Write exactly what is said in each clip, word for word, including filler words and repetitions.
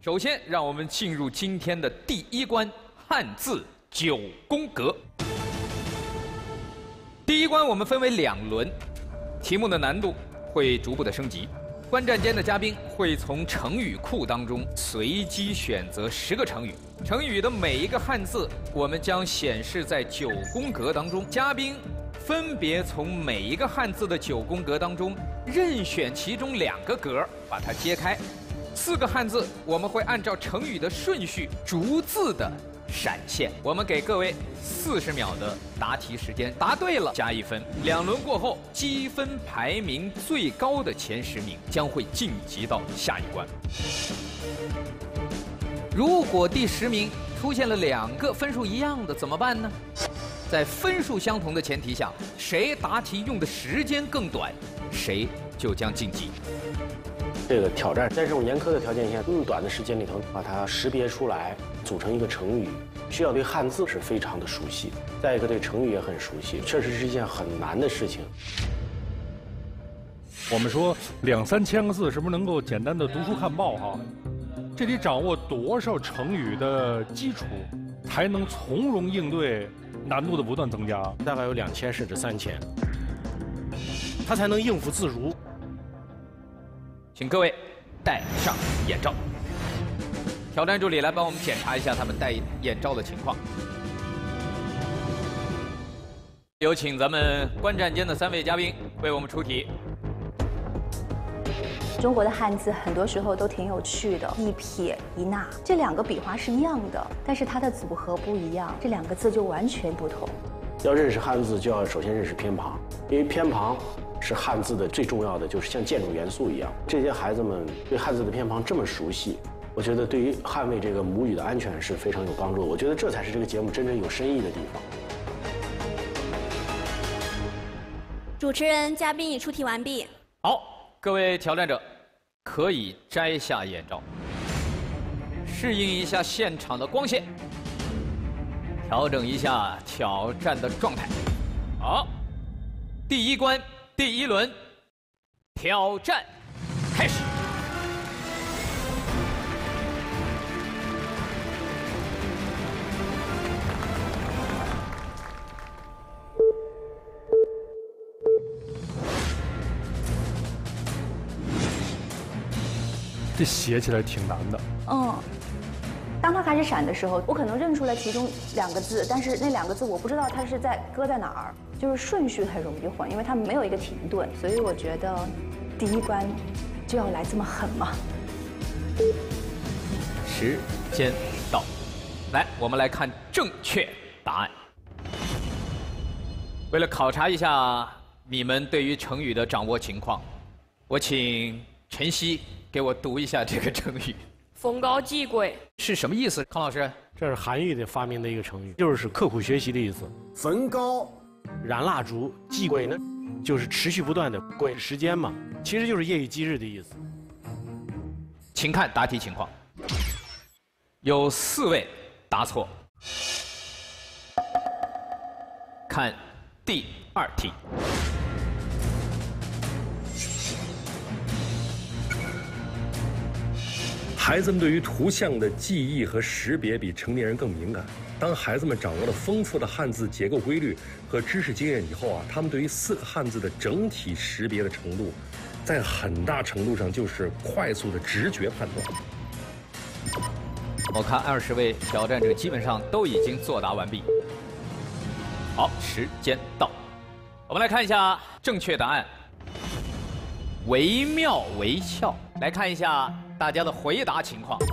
首先，让我们进入今天的第一关——汉字九宫格。第一关我们分为两轮，题目的难度会逐步的升级。观战间的嘉宾会从成语库当中随机选择十个成语，成语的每一个汉字我们将显示在九宫格当中。嘉宾分别从每一个汉字的九宫格当中任选其中两个格，把它揭开。四个汉字我们会按照成语的顺序逐字的闪现。我们给各位四十秒的答题时间，答对了加一分。两轮过后，积分排名最高的前十名将会晋级到下一关。如果第十名出现了两个分数一样的，怎么办呢？在分数相同的前提下，谁答题用的时间更短，谁就将晋级。 这个挑战在这种严苛的条件下，那么短的时间里头把它识别出来，组成一个成语，需要对汉字是非常的熟悉，再一个对成语也很熟悉，确实是一件很难的事情。 我们说两三千个字是不是能够简单的读书看报哈？这得掌握多少成语的基础，才能从容应对难度的不断增加？ 大概有两千甚至三千，他才能应付自如。 请各位戴上眼罩。挑战助理来帮我们检查一下他们戴眼罩的情况。有请咱们观战间的三位嘉宾为我们出题。 中国的汉字很多时候都挺有趣的，一撇一捺这两个笔画是一样的，但是它的组合不一样，这两个字就完全不同。 要认识汉字，就要首先认识偏旁，因为偏旁是汉字的最重要的，就是像建筑元素一样。这些孩子们对汉字的偏旁这么熟悉，我觉得对于捍卫这个母语的安全是非常有帮助的。我觉得这才是这个节目真正有深意的地方。 主持人、嘉宾已出题完毕。 好，各位挑战者可以摘下眼罩，适应一下现场的光线，调整一下挑战的状态。好，第一关，第一轮，挑战开始。 这写起来挺难的。 嗯，当它开始闪的时候，我可能认出来其中两个字，但是那两个字我不知道它是在搁在哪儿，就是顺序很容易混，因为它没有一个停顿，所以我觉得第一关就要来这么狠吗？ 时间到，来，我们来看正确答案。为了考察一下你们对于成语的掌握情况，我请晨曦给我读一下这个成语。 逢高继贵是什么意思？康老师， 这是韩愈的发明的一个成语，就是刻苦学习的意思。 焚高， 燃蜡烛，继贵呢，就是持续不断的贵时间嘛，其实就是夜以继日的意思。 请看答题情况，有四位答错。看第二题。 孩子们对于图像的记忆和识别比成年人更敏感。当孩子们掌握了丰富的汉字结构规律和知识经验以后啊，他们对于四个汉字的整体识别的程度，在很大程度上就是快速的直觉判断。 我看二十位挑战者基本上都已经作答完毕。好，时间到，我们来看一下正确答案。惟妙惟肖。来看一下大家的回答情况。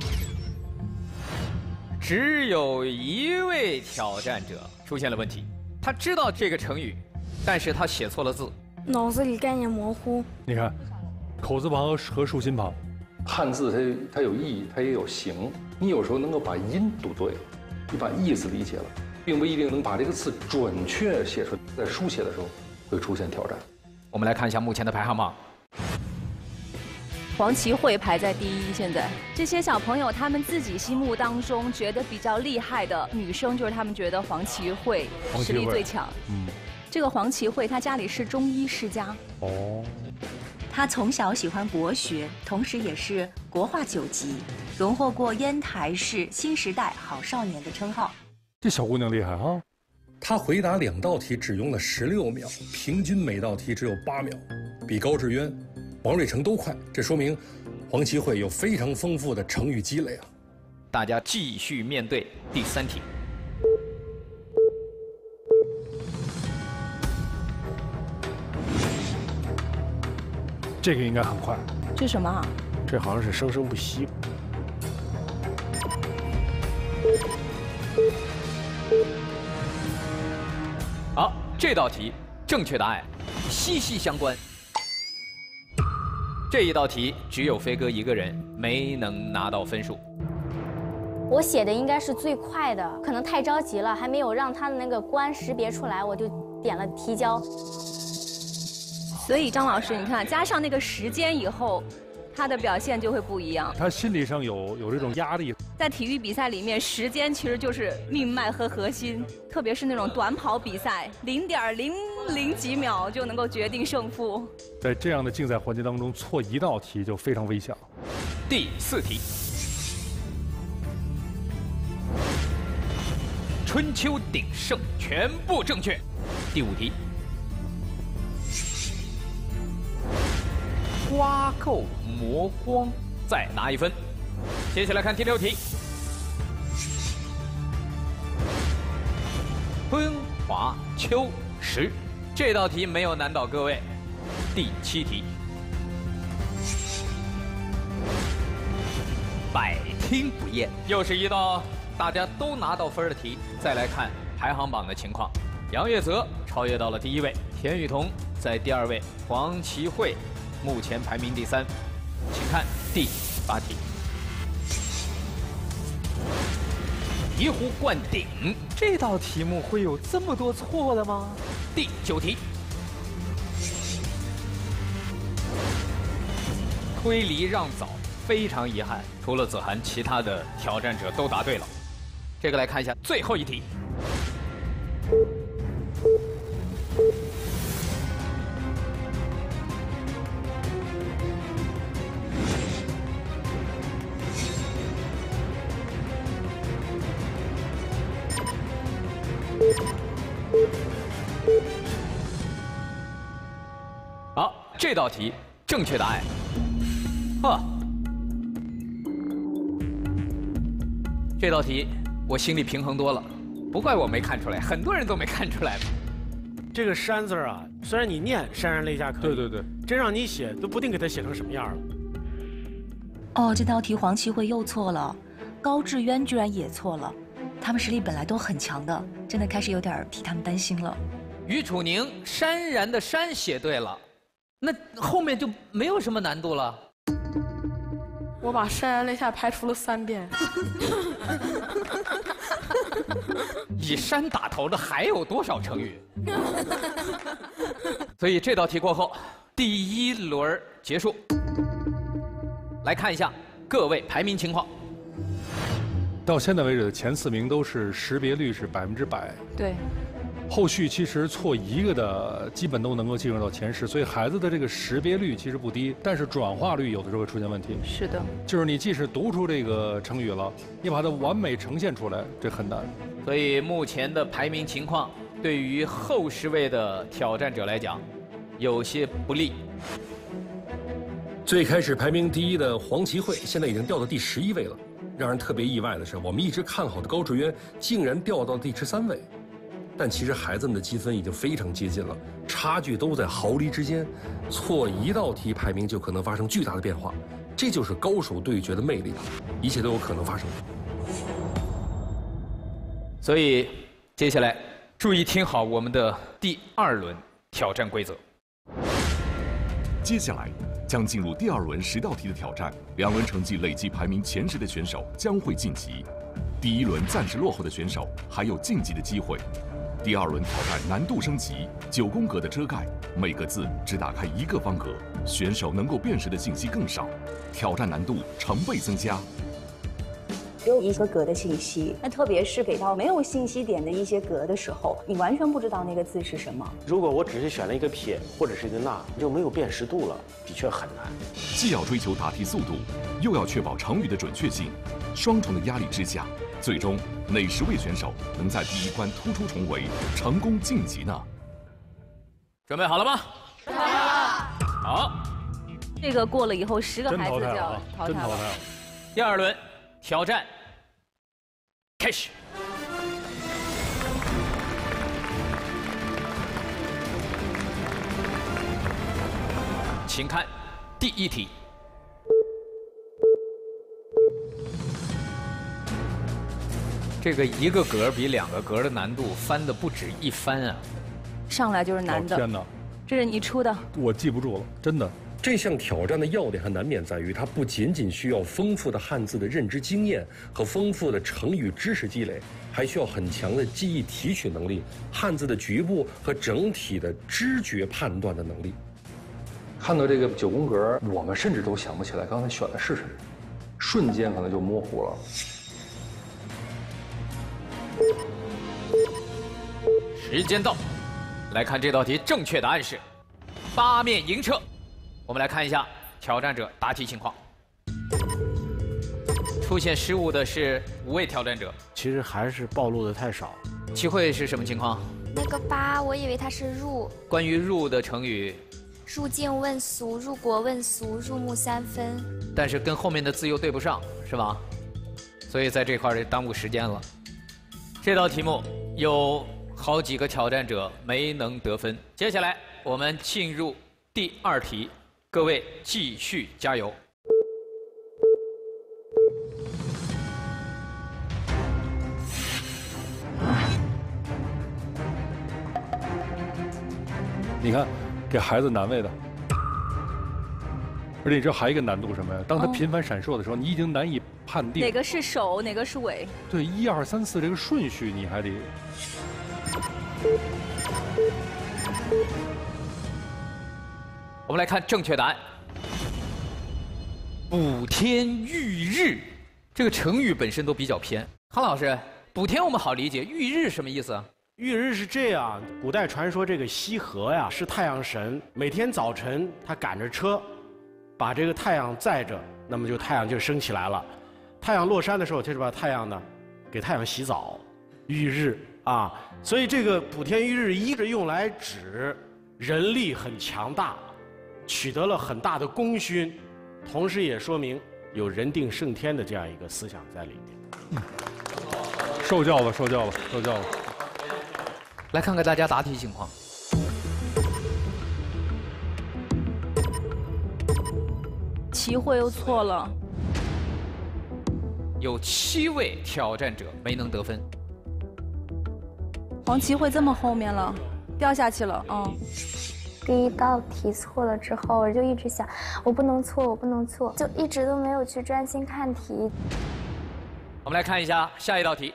只有一位挑战者出现了问题，他知道这个成语，但是他写错了字， 脑子里概念模糊。 你看，口字旁和竖心旁， 汉字它它有意义，它也有形。你有时候能够把音读对了，你把意思理解了，并不一定能把这个字准确写出来。在书写的时候会出现挑战。 我们来看一下目前的排行榜。 黄芪慧排在第一，现在这些小朋友他们自己心目当中觉得比较厉害的女生，就是他们觉得黄芪慧实力最强。嗯，这个黄芪慧她家里是中医世家。哦。 她从小喜欢国学，同时也是国画九级。 荣获过烟台市新时代好少年的称号。 这小姑娘厉害啊！ 她回答两道题只用了十六秒，平均每道题只有八秒，比高志渊、王瑞成都快。这说明黄奇慧有非常丰富的成语积累啊！ 大家继续面对第三题。 这个应该很快。 这什么啊？ 这好像是生生不息。 好，这道题正确答案息息相关。这一道题只有飞哥一个人没能拿到分数。 我写的应该是最快的，可能太着急了，还没有让他的那个关识别出来，我就点了提交。 所以张老师，你看加上那个时间以后，他的表现就会不一样。 他心理上有有这种压力。 在体育比赛里面，时间其实就是命脉和核心，特别是那种短跑比赛，零点零零几秒就能够决定胜负。 在这样的竞赛环节当中，错一道题就非常危险了。 第四题，春秋鼎盛全部正确。第五题，花垢磨光，再拿一分。接下来看第六题，春华秋实，这道题没有难倒各位。第七题，百听不厌，又是一道大家都拿到分的题。再来看排行榜的情况，杨月泽超越到了第一位，田雨桐在第二位，黄奇慧目前排名第三。请看第八题，醍醐灌顶，这道题目会有这么多错的吗？第九题，推离让早，非常遗憾，除了子涵，其他的挑战者都答对了。这个来看一下最后一题，好，这道题正确答案，啊，这道题我心里平衡多了，不怪我没看出来，很多人都没看出来嘛。 这个山字啊，虽然你念潸然泪下可以， 对对对， 真让你写都不定给它写成什么样了。 哦，这道题黄奇慧又错了，高志渊居然也错了，他们实力本来都很强的，真的开始有点替他们担心了。 于楚宁潸然的潸写对了，那后面就没有什么难度了。 我把潸然泪下排除了三遍。 以山打头的还有多少成语？所以这道题过后，第一轮结束。来看一下各位排名情况。 到现在为止的前四名都是识别率是百分之百。 对。 后续其实错一个的，基本都能够进入到前十，所以孩子的这个识别率其实不低，但是转化率有的时候会出现问题。 是的， 就是你即使读出这个成语了，你把它完美呈现出来，这很难。 所以目前的排名情况，对于后十位的挑战者来讲，有些不利。 最开始排名第一的黄奇慧，现在已经掉到第十一位了。让人特别意外的是，我们一直看好的高志渊，竟然掉到第十三位。但其实孩子们的积分已经非常接近了，差距都在毫厘之间，错一道题排名就可能发生巨大的变化，这就是高手对决的魅力，一切都有可能发生。 所以接下来注意听好我们的第二轮挑战规则。 接下来将进入第二轮十道题的挑战，两轮成绩累计排名前十的选手将会晋级，第一轮暂时落后的选手还有晋级的机会。第二轮挑战难度升级，九宫格的遮盖，每个字只打开一个方格，选手能够辨识的信息更少，挑战难度成倍增加。 只有一个格的信息。那特别是给到没有信息点的一些格的时候，你完全不知道那个字是什么。 如果我只是选了一个撇或者是一个捺，就没有辨识度了，的确很难。 既要追求答题速度，又要确保成语的准确性，双重的压力之下，最终哪十位选手能在第一关突出重围，成功晋级呢？ 准备好了吗？ 准备了。 好， 这个过了以后，十个孩子就要淘汰了。 第二轮挑战开始。请看第一题。这个一个格比两个格的难度翻的不止一番啊！ 上来就是难的。 哦、天哪！ 这是你出的， 我记不住了，真的。 这项挑战的要点和难点在于，它不仅仅需要丰富的汉字的认知经验和丰富的成语知识积累，还需要很强的记忆提取能力、汉字的局部和整体的知觉判断的能力。 看到这个九宫格，我们甚至都想不起来刚才选的是什么，瞬间可能就模糊了。 时间到，来看这道题，正确答案是八面迎车。我们来看一下挑战者答题情况。出现失误的是五位挑战者， 其实还是暴露的太少。 齐慧是什么情况？ 那个八，我以为它是入。 关于入的成语， 入境问俗、入国问俗、入木三分。 但是跟后面的字又对不上，是吧？所以在这块儿耽误时间了。这道题目有好几个挑战者没能得分。接下来我们进入第二题，各位继续加油。 你看，给孩子难为的。而且你知道还有一个难度什么呀？当它频繁闪烁的时候，你已经难以判定哪个是首，哪个是尾。 对，一二三四这个顺序你还得。 我们来看正确答案。补天喻日，这个成语本身都比较偏。康老师，补天我们好理解，喻日什么意思啊？ 喻日是这样，古代传说这个羲和呀是太阳神，每天早晨他赶着车，把这个太阳载着，那么就太阳就升起来了。太阳落山的时候，他就把太阳呢给太阳洗澡，喻日啊。所以这个补天喻日一是用来指人力很强大，取得了很大的功勋，同时也说明有人定胜天的这样一个思想在里面。 嗯、受教了，受教了，受教了。 来看看大家答题情况。 齐慧又错了， 有七位挑战者没能得分。 黄齐慧这么后面了，掉下去了，嗯。 第一道题错了之后，我就一直想，我不能错，我不能错，就一直都没有去专心看题。 我们来看一下下一道题。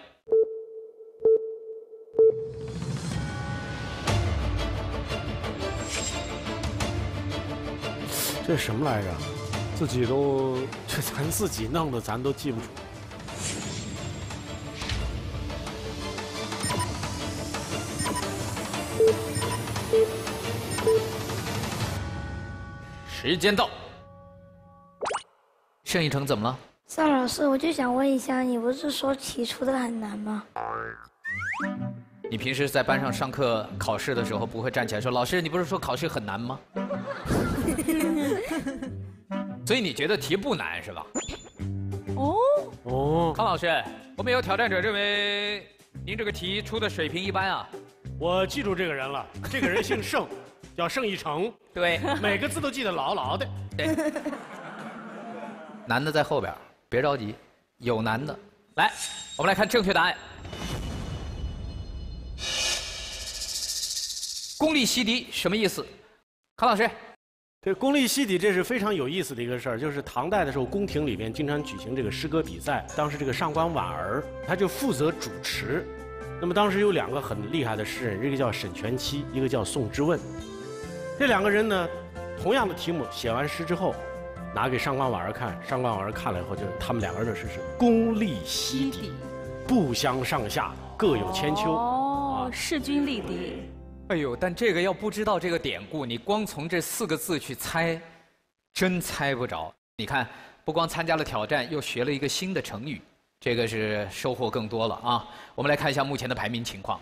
这什么来着？ 自己都这咱自己弄的，咱都记不住。 时间到。盛一成怎么了？ 邵老师，我就想问一下，你不是说题出的很难吗？ 你平时在班上上课考试的时候，不会站起来说：“老师，你不是说考试很难吗？”所以你觉得题不难是吧？ 哦哦， 康老师，我们有挑战者认为您这个题出的水平一般啊。 我记住这个人了，这个人姓盛，叫盛一成。 对， 每个字都记得牢牢的。 对，难的在后边，别着急，有难的。来，我们来看正确答案。功利洗涤什么意思？康老师。 这功利洗涤，这是非常有意思的一个事儿。就是唐代的时候，宫廷里边经常举行这个诗歌比赛，当时这个上官婉儿，他就负责主持。那么当时有两个很厉害的诗人，一个叫沈佺期，一个叫宋之问。这两个人呢，同样的题目写完诗之后， 拿给上官婉儿看，上官婉儿看了以后，就是他们两个人的事是功立西敌，不相上下，各有千秋。 哦，势均力敌。 哎呦，但这个要不知道这个典故，你光从这四个字去猜，真猜不着。你看，不光参加了挑战，又学了一个新的成语，这个是收获更多了啊！我们来看一下目前的排名情况。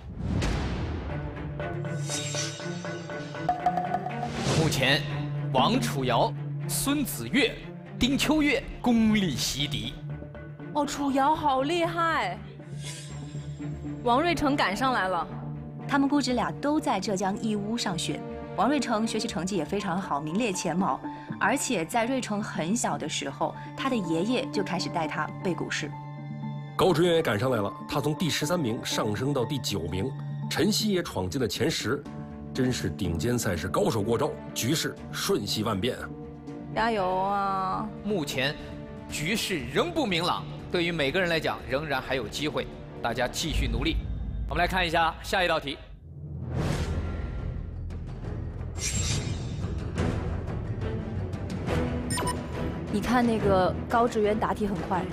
目前，王楚瑶、孙子越、丁秋月功立西敌。 哦，楚瑶好厉害！王瑞成赶上来了。 他们姑侄俩都在浙江义乌上学，王瑞成学习成绩也非常好，名列前茅。而且在瑞成很小的时候，他的爷爷就开始带他背古诗。 高志远也赶上来了，他从第十三名上升到第九名，陈曦也闯进了前十，真是顶尖赛事高手过招，局势瞬息万变啊！ 加油啊！ 目前局势仍不明朗，对于每个人来讲仍然还有机会，大家继续努力。我们来看一下下一道题。 你看那个高志远答题很快。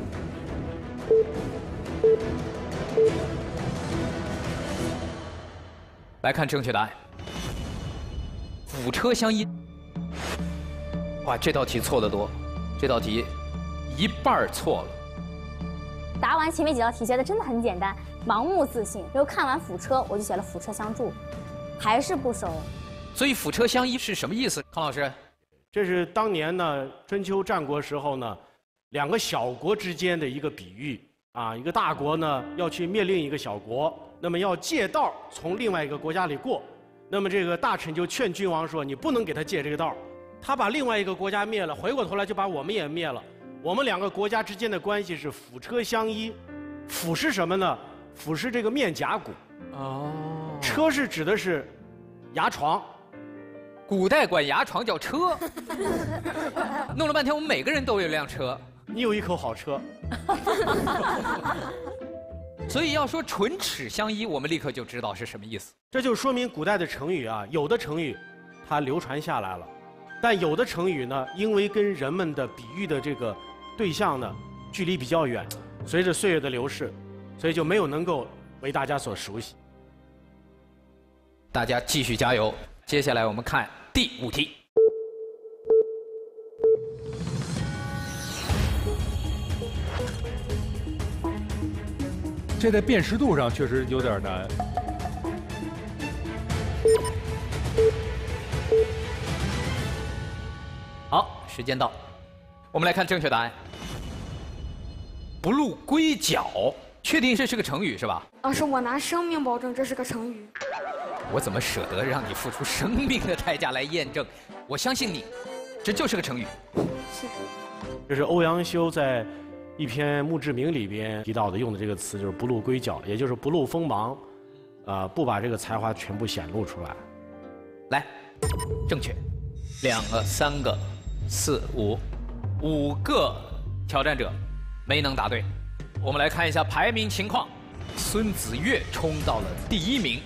来看正确答案，辅车相依。哇，这道题错得多，这道题一半错了。 答完前面几道题，觉得真的很简单，盲目自信。然后看完辅车，我就写了辅车相助，还是不熟。 所以辅车相依是什么意思？康老师， 这是当年呢春秋战国时候呢，两个小国之间的一个比喻啊。一个大国呢要去灭另一个小国，那么要借道从另外一个国家里过，那么这个大臣就劝君王说：“你不能给他借这个道。”他把另外一个国家灭了，回过头来就把我们也灭了。我们两个国家之间的关系是辅车相依。辅是什么呢？辅是这个面颊骨。哦。车是指的是牙床。 古代管牙床叫车。弄了半天，我们每个人都有辆车。 你有一口好车。 所以要说唇齿相依，我们立刻就知道是什么意思。 这就说明古代的成语啊，有的成语它流传下来了，但有的成语呢，因为跟人们的比喻的这个对象呢距离比较远，随着岁月的流逝，所以就没有能够为大家所熟悉。 大家继续加油！接下来我们看第五题。 这在辨识度上确实有点难。 好，时间到，我们来看正确答案。不露龟角，确定这是个成语是吧？ 老师，我拿生命保证这是个成语。 我怎么舍得让你付出生命的代价来验证？我相信你，这就是个成语。 是。 这是欧阳修在一篇墓志铭里边提到的，用的这个词就是不露龟角，也就是不露锋芒，啊、呃，不把这个才华全部显露出来。 来，正确，两个、三个、四五，五个挑战者没能答对。我们来看一下排名情况，孙子越冲到了第一名，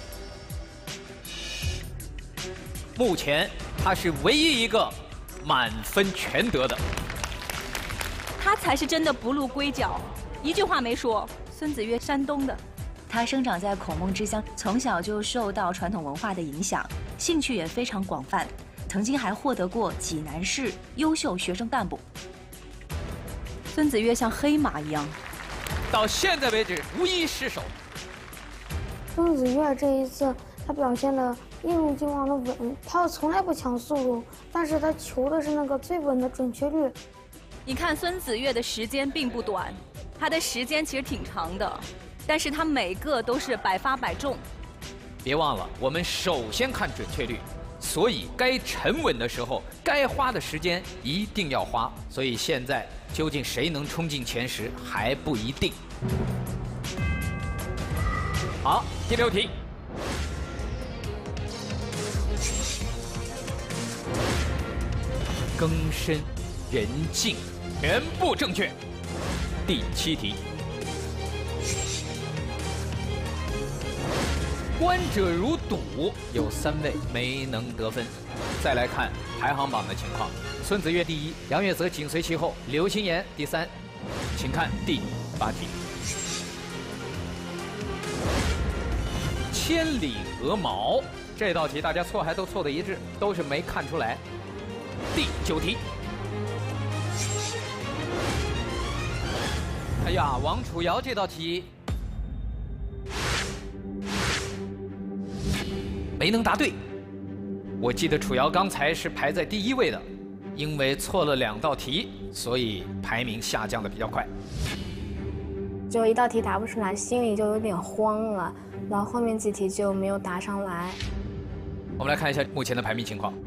目前他是唯一一个满分全得的。 他才是真的不露龟角，一句话没说。孙子越，山东的， 他生长在孔孟之乡，从小就受到传统文化的影响，兴趣也非常广泛，曾经还获得过济南市优秀学生干部。 孙子越像黑马一样， 到现在为止无一失手。 孙子越这一次他表现的一如既往的稳，他从来不抢速度，但是他求的是那个最稳的准确率。 你看孙子越的时间并不短，他的时间其实挺长的，但是他每个都是百发百中。 别忘了，我们首先看准确率，所以该沉稳的时候，该花的时间一定要花。所以现在究竟谁能冲进前十还不一定。好，第六题。更深人静，全部正确。第七题，观者如堵，有三位没能得分。再来看排行榜的情况， 孙子岳第一，杨月泽紧随其后，刘心妍第三。请看第八题。千里鹅毛这道题大家错还都错的一致，都是没看出来。第九题。哎呀，王楚瑶这道题没能答对。我记得楚瑶刚才是排在第一位的，因为错了两道题，所以排名下降的比较快。 就一道题答不出来，心里就有点慌了，然后后面几题就没有答上来。 我们来看一下目前的排名情况。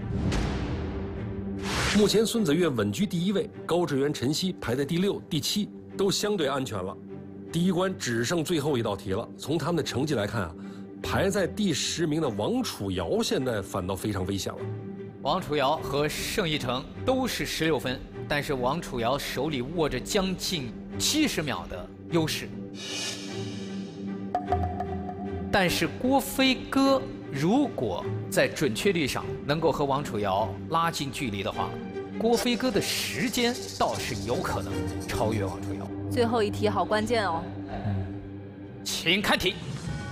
目前孙子岳稳居第一位，高志源、陈曦排在第六、第七，都相对安全了。第一关只剩最后一道题了。从他们的成绩来看啊，排在第十名的王楚瑶现在反倒非常危险了。 王楚瑶和盛一成都是十六分，但是王楚瑶手里握着将近七十秒的优势。但是郭飞歌如果在准确率上能够和王楚瑶拉近距离的话，郭飞歌的时间倒是有可能超越王楚瑶。 最后一题好关键哦， 请看题。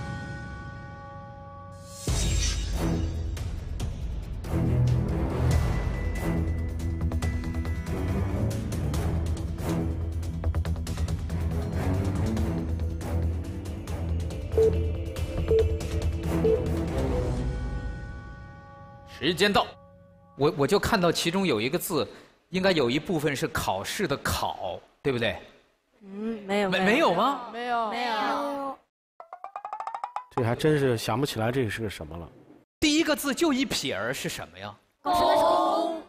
时间到，我我就看到其中有一个字，应该有一部分是考试的考，对不对？ 嗯，没有， 没没有吗？ 没有，没有。 这还真是想不起来这是个什么了。 第一个字就一撇儿是什么呀？ 公。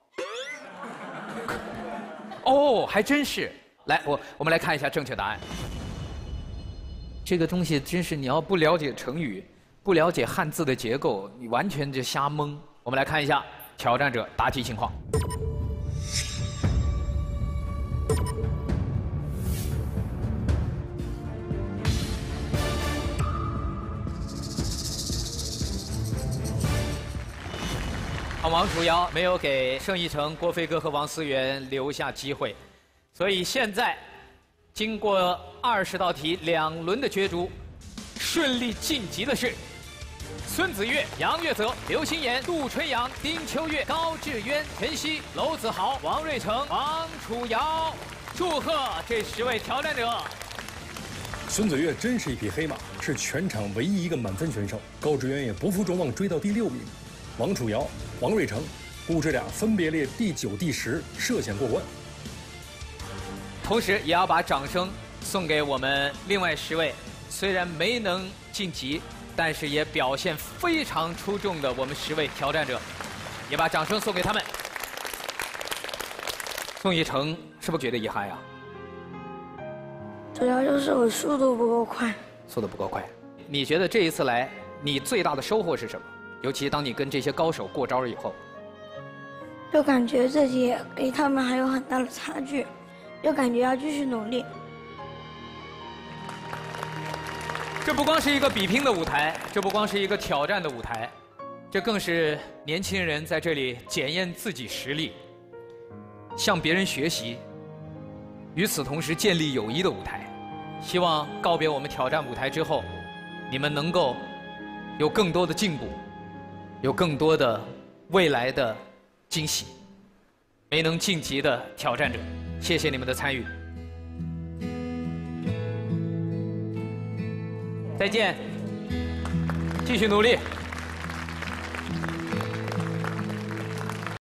哦，还真是。来，我我们来看一下正确答案。这个东西真是你要不了解成语，不了解汉字的结构，你完全就瞎蒙。我们来看一下挑战者答题情况。王楚瑶没有给盛一成、郭飞歌和王思源留下机会，所以现在经过二十道题两轮的角逐，顺利晋级的是孙子岳、杨月泽、刘心妍、杜春阳、丁秋月、高志渊、陈曦、娄子豪、王瑞成、王楚瑶。祝贺这十位挑战者！ 孙子岳真是一匹黑马，是全场唯一一个满分选手。高志渊也不负众望，追到第六名。王楚瑶、王瑞成、顾志俩分别列第九、第十，涉险过关。 同时，也要把掌声送给我们另外十位，虽然没能晋级，但是也表现非常出众的我们十位挑战者，也把掌声送给他们。宋一成是不是觉得遗憾呀？ 主要就是我速度不够快。 速度不够快，你觉得这一次来，你最大的收获是什么？尤其当你跟这些高手过招以后， 就感觉自己离他们还有很大的差距，就感觉要继续努力。 这不光是一个比拼的舞台，这不光是一个挑战的舞台，这更是年轻人在这里检验自己实力、向别人学习，与此同时建立友谊的舞台。希望告别我们挑战舞台之后，你们能够有更多的进步，有更多的未来的惊喜。没能晋级的挑战者，谢谢你们的参与。再见，继续努力。